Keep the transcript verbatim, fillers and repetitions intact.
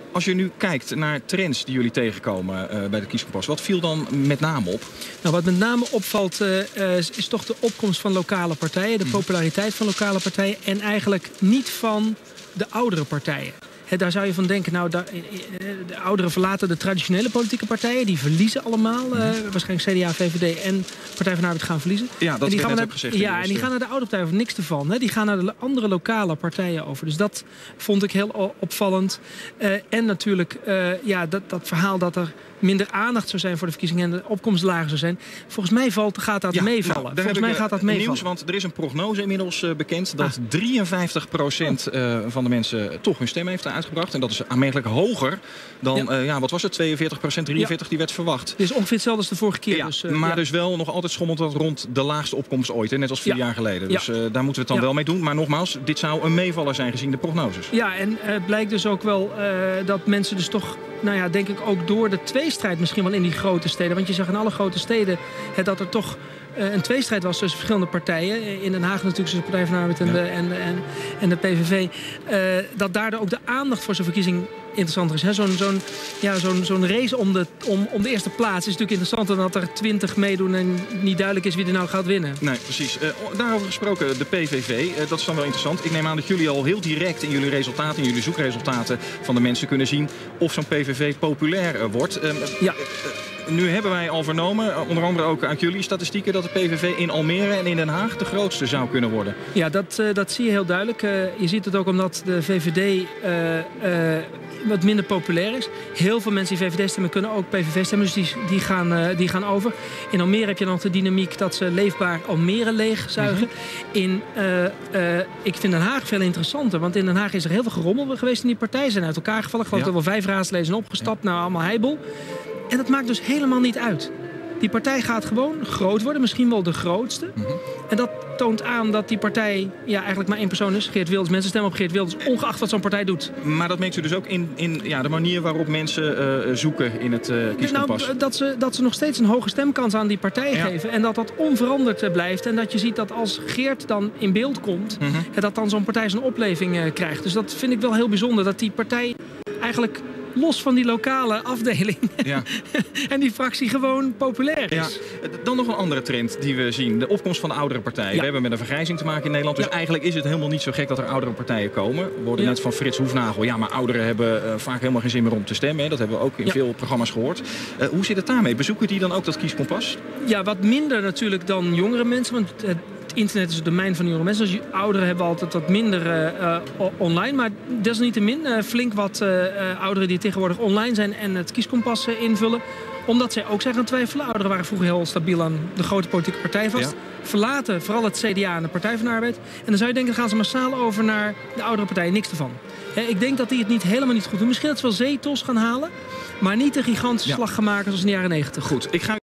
Als je nu kijkt naar trends die jullie tegenkomen uh, bij de Kieskompas, wat viel dan met name op? Nou, wat met name opvalt uh, is, is toch de opkomst van lokale partijen. De populariteit van lokale partijen. En eigenlijk niet van de oudere partijen. He, daar zou je van denken, nou, daar, de ouderen verlaten de traditionele politieke partijen. Die verliezen allemaal. Uh, waarschijnlijk C D A, V V D en Partij van de Arbeid gaan verliezen. Ja, dat en die is gaan net naar, ook gezegd. Ja, en die gaan naar de oude partij over niks ervan. He. Die gaan naar de andere lokale partijen over. Dus dat vond ik heel opvallend. Uh, en natuurlijk uh, ja, dat, dat verhaal dat er minder aandacht zou zijn voor de verkiezingen en de opkomst lager zou zijn. Volgens mij valt, gaat dat ja, meevallen. Nou, Volgens mij gaat dat meevallen. Nieuws, want er is een prognose inmiddels uh, bekend dat ah. drieënvijftig procent uh, van de mensen toch hun stem heeft uitgebracht. En dat is aanmerkelijk hoger dan, ja. Uh, ja, wat was het, tweeënveertig procent, drieënveertig procent ja. die werd verwacht. Het is ongeveer hetzelfde als de vorige keer. Ja, dus, uh, maar ja. dus wel nog altijd schommelt dat rond de laagste opkomst ooit. Hè, net als vier ja. jaar geleden. Dus ja. uh, daar moeten we het dan ja. wel mee doen. Maar nogmaals, dit zou een meevaller zijn gezien de prognoses. Ja, en het uh, blijkt dus ook wel uh, dat mensen dus toch, nou ja, denk ik ook door de tweestrijd misschien wel in die grote steden. Want je zag in alle grote steden hè, dat er toch uh, een tweestrijd was tussen verschillende partijen. In Den Haag natuurlijk tussen de Partij van de Arbeid en, ja. de, en, en, en de P V V. Uh, dat daardoor ook de aandacht voor zo'n verkiezing interessanter is. Zo'n zo'n ja, zo'n zo'n race om de, om, om de eerste plaats is natuurlijk interessanter dan dat er twintig meedoen en niet duidelijk is wie er nou gaat winnen. Nee, precies. Uh, daarover gesproken, de P V V, uh, dat is dan wel interessant. Ik neem aan dat jullie al heel direct in jullie resultaten, in jullie zoekresultaten van de mensen kunnen zien of zo'n P V V populair uh, wordt. Uh, ja. Uh, Nu hebben wij al vernomen, onder andere ook uit jullie statistieken, dat de P V V in Almere en in Den Haag de grootste zou kunnen worden. Ja, dat, uh, dat zie je heel duidelijk. Uh, je ziet het ook omdat de V V D uh, uh, wat minder populair is. Heel veel mensen die V V D stemmen kunnen ook P V V stemmen, dus die, die, gaan, uh, die gaan over. In Almere heb je dan nog de dynamiek dat ze leefbaar Almere leegzuigen. Mm-hmm. in, uh, uh, ik vind Den Haag veel interessanter, want in Den Haag is er heel veel gerommel geweest in die partij. Ze zijn uit elkaar gevallen. Ik geloof ja. dat er wel vijf raadsleden zijn opgestapt. Ja. Nou, allemaal heibel. En dat maakt dus helemaal niet uit. Die partij gaat gewoon groot worden, misschien wel de grootste. Mm-hmm. En dat toont aan dat die partij ja, eigenlijk maar één persoon is. Geert Wilders. Mensen stemmen op Geert Wilders, ongeacht wat zo'n partij doet. Maar dat merkt u dus ook in, in ja, de manier waarop mensen uh, zoeken in het uh, kieskompas. Nou, dat, ze, dat ze nog steeds een hoge stemkans aan die partij ja. geven. En dat dat onveranderd uh, blijft. En dat je ziet dat als Geert dan in beeld komt, mm-hmm. ja, dat dan zo'n partij zijn opleving uh, krijgt. Dus dat vind ik wel heel bijzonder. Dat die partij eigenlijk los van die lokale afdeling ja. en die fractie gewoon populair is. Ja. Dan nog een andere trend die we zien. De opkomst van de oudere partijen. Ja. We hebben met een vergrijzing te maken in Nederland. Dus ja. eigenlijk is het helemaal niet zo gek dat er oudere partijen komen. We hoorden ja. net van Frits Hoefnagel. Ja, maar ouderen hebben uh, vaak helemaal geen zin meer om te stemmen. Hè. Dat hebben we ook in ja. veel programma's gehoord. Uh, hoe zit het daarmee? Bezoeken die dan ook dat kieskompas? Ja, wat minder natuurlijk dan jongere mensen. Want het internet is het domein van jongere mensen. Dus ouderen hebben altijd wat minder uh, uh, online. Maar desalniettemin uh, flink wat uh, uh, ouderen die tegenwoordig online zijn en het kieskompas uh, invullen. Omdat zij ook zijn gaan twijfelen. Ouderen waren vroeger heel stabiel aan de grote politieke partij vast. Ja. Verlaten vooral het C D A en de Partij van de Arbeid. En dan zou je denken, dan gaan ze massaal over naar de oudere partijen. Niks ervan. He, ik denk dat die het niet helemaal niet goed doen. Misschien dat ze wel zetels gaan halen. Maar niet de gigantische ja. slag gaan maken zoals in de jaren negentig. Goed, ik ga